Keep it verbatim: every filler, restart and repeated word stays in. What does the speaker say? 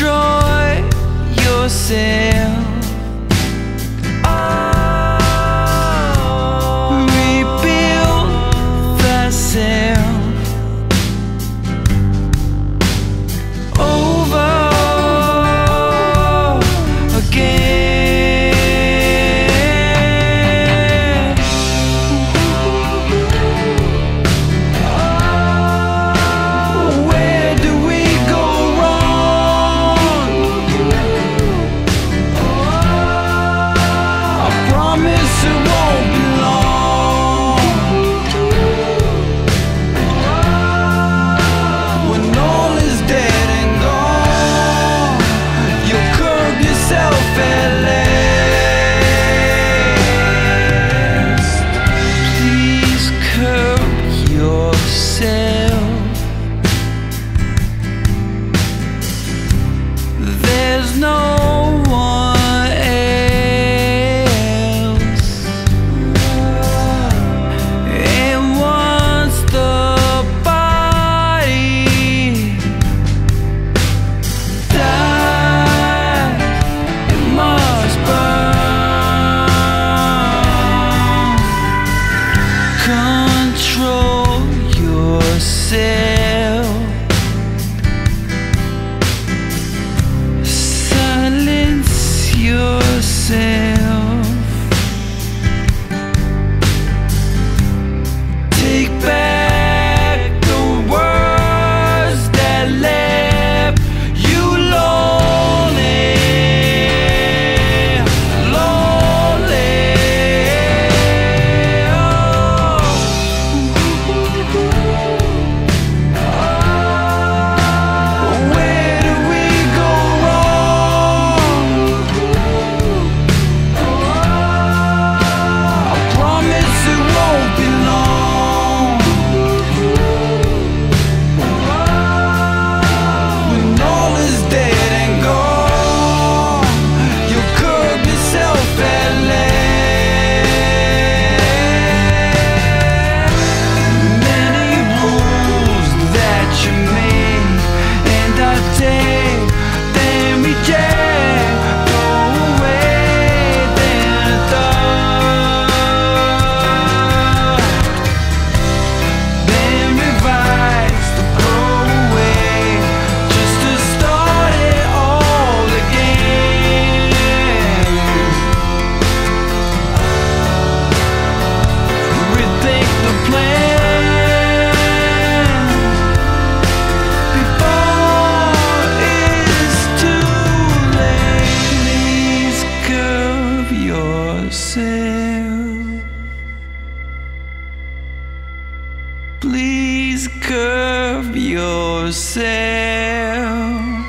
destroy yourself. Rebuild thyself. There's no one else, and once the body dies, it must burn. Control yourself. Silence yourself. Take back the words that left you lonely, lonely. Oh. Where do we go wrong? I promise it won't be long. When all is dead and gone, you'll curb yourself at last. Many rules that you made, and I take them reject. Go away, then a thought, then revise to go away, just to start it all again. Rethink the plan before it's too late. Please curb yourself. Please curb yourself.